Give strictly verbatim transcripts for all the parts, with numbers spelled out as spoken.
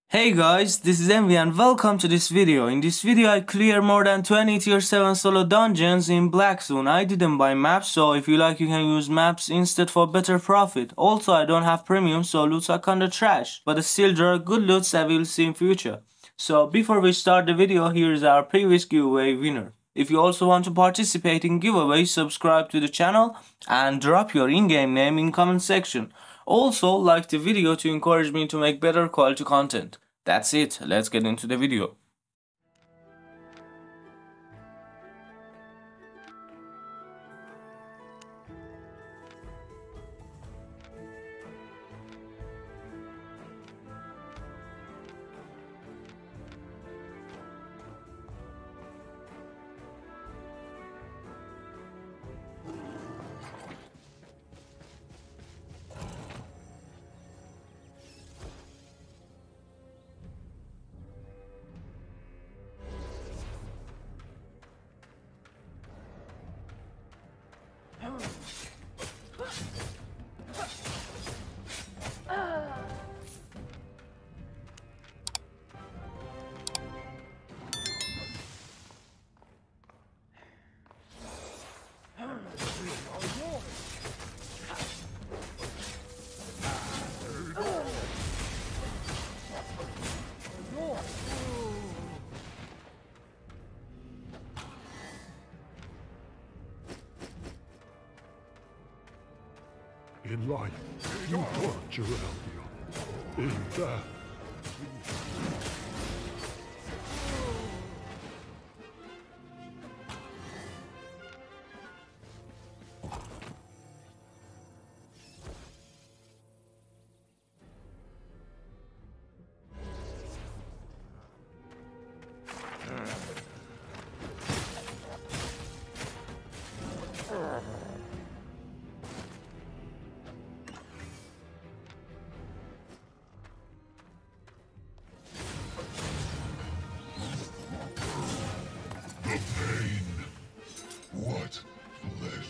Hey guys, this is Envy and welcome to this video. In this video I clear more than twenty tier seven solo dungeons in Black Zone. I didn't buy maps, so if you like you can use maps instead for better profit. Also I don't have premium, so loots are kinda trash. But still there are good loots that we'll see in future. So before we start the video, here is our previous giveaway winner. If you also want to participate in giveaways, subscribe to the channel and drop your in-game name in comment section. Also, like the video to encourage me to make better quality content. That's it, let's get into the video. In life, you torture Albion. In death, the pain. What pleasure.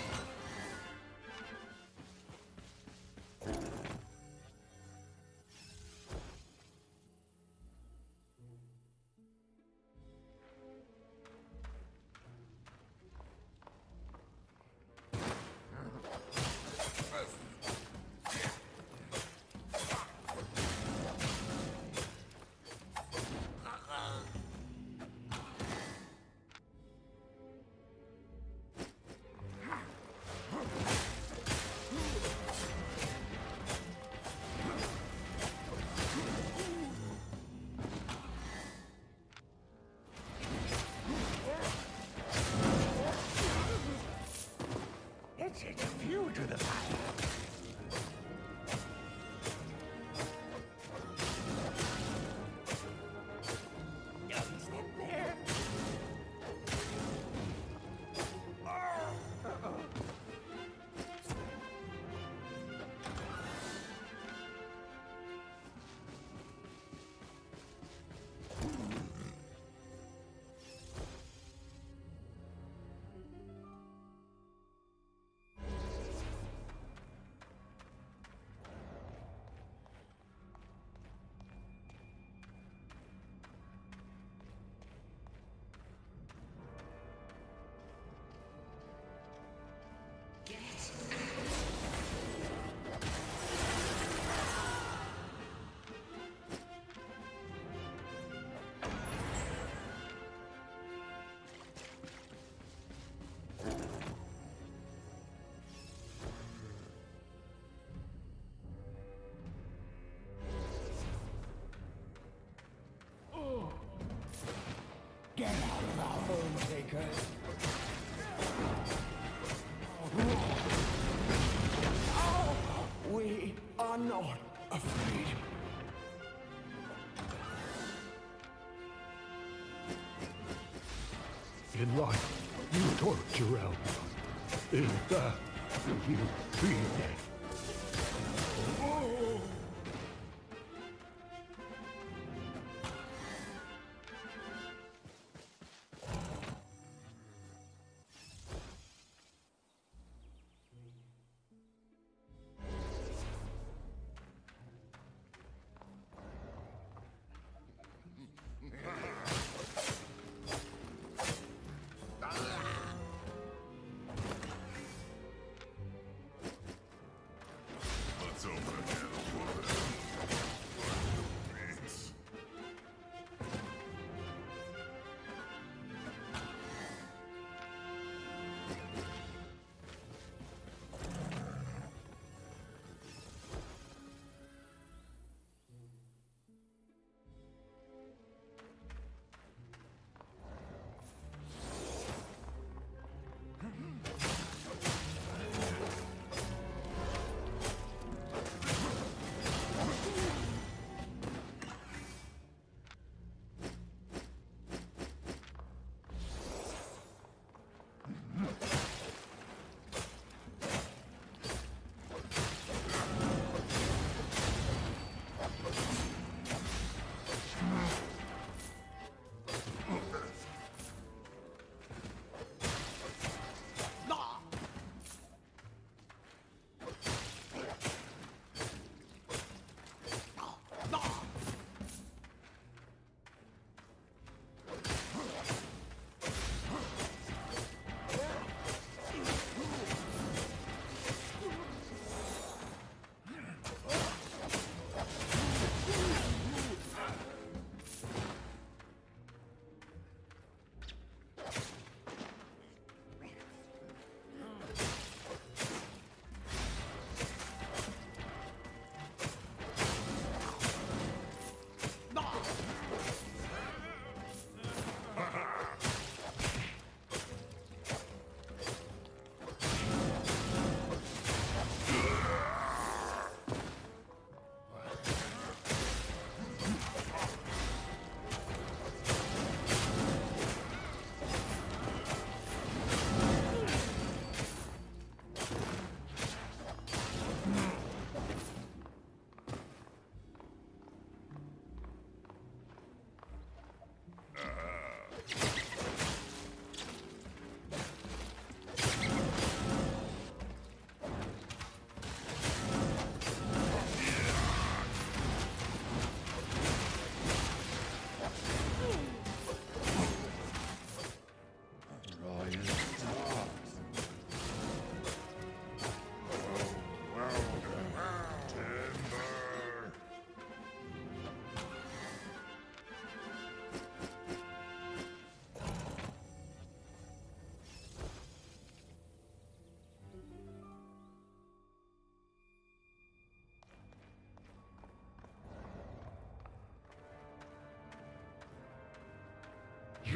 It's a view to the fire. Is it there? Get out of our home, takers. We are not afraid. In life, you torture Albion. In death, you feed it.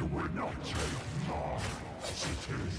You will not take my cities.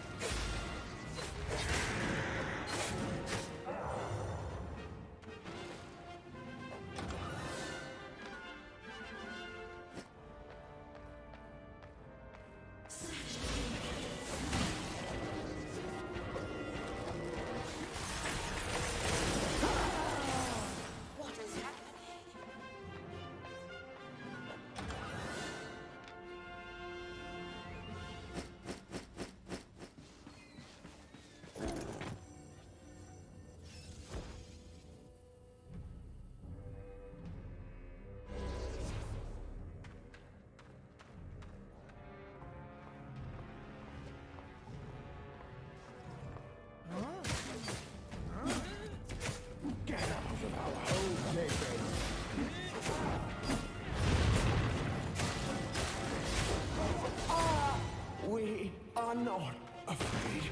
We are not afraid.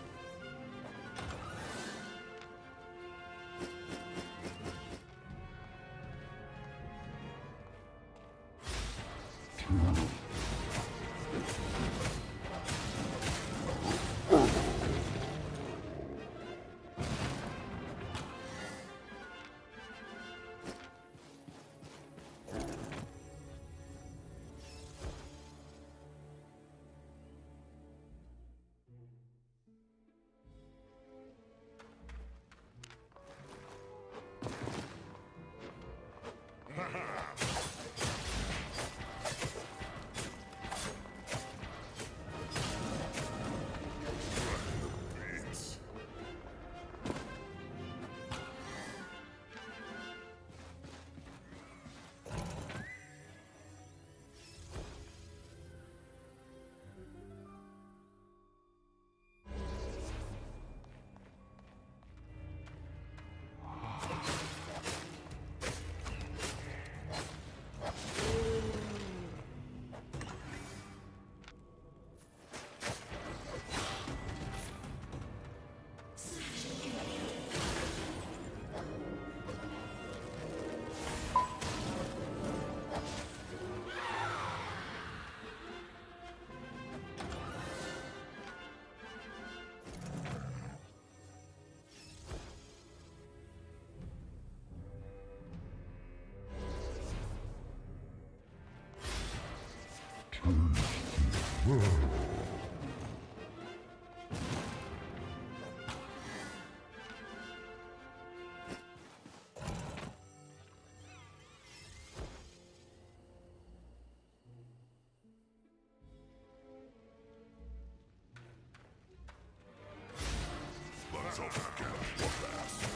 Let's all get one fast.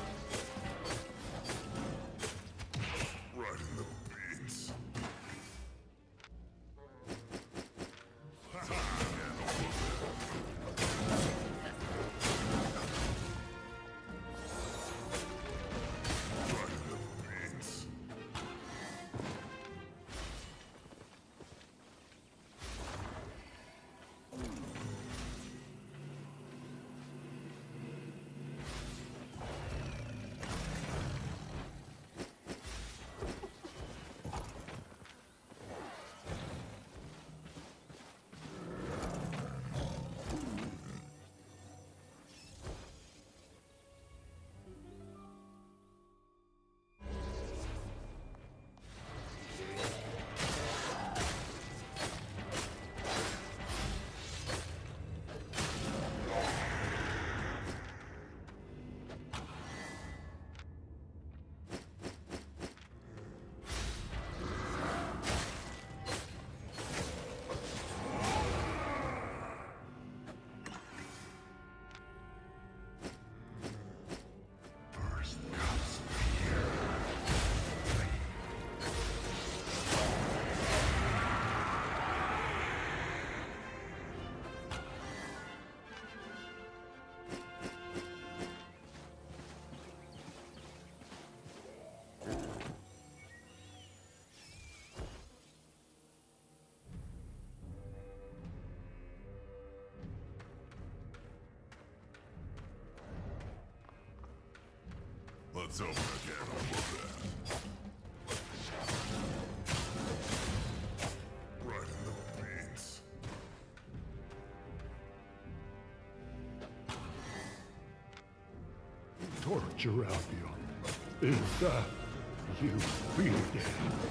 Right in the beats. Let's open a can of that. Right in the beans. torture Albion. In that, you beat it.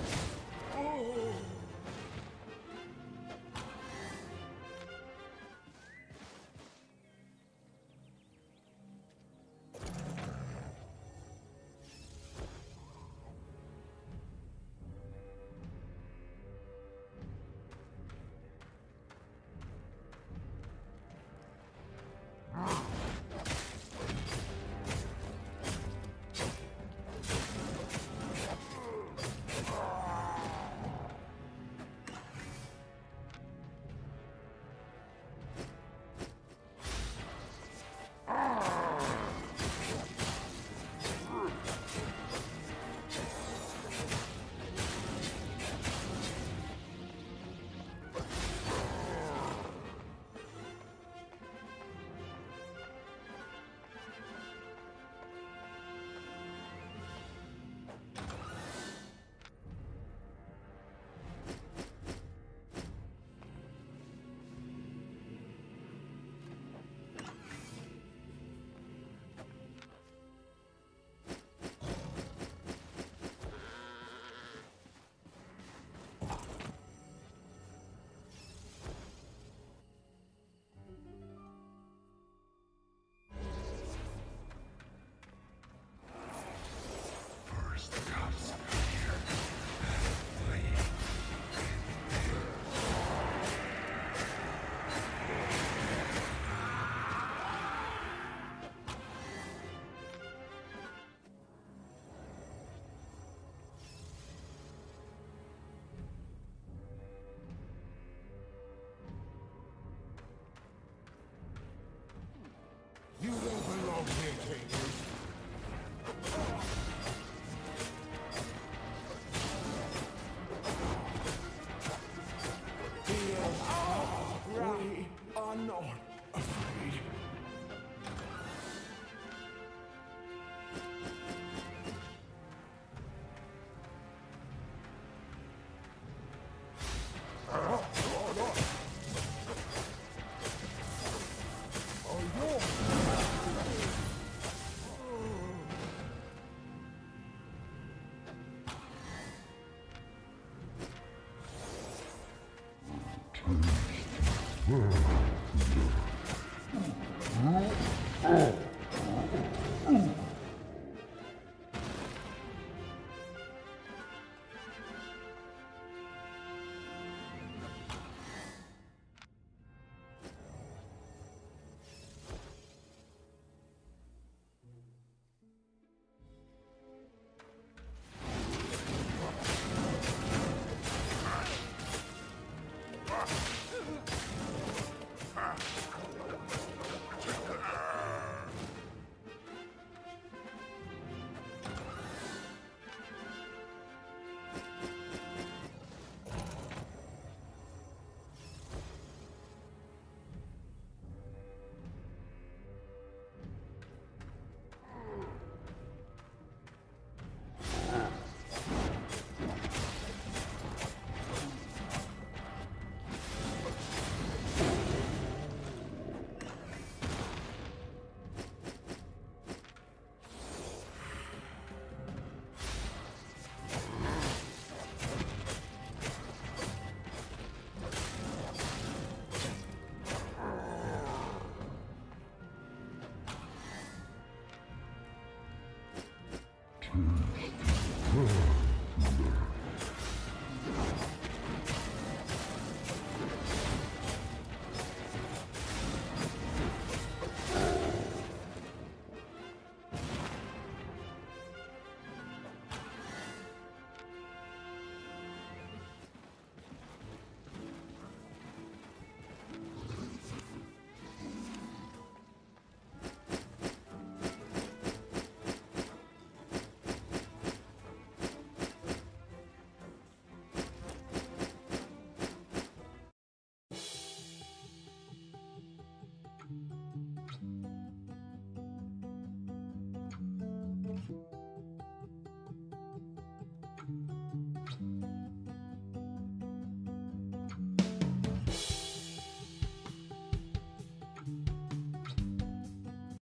You don't belong here, King. We are not afraid. Hmm.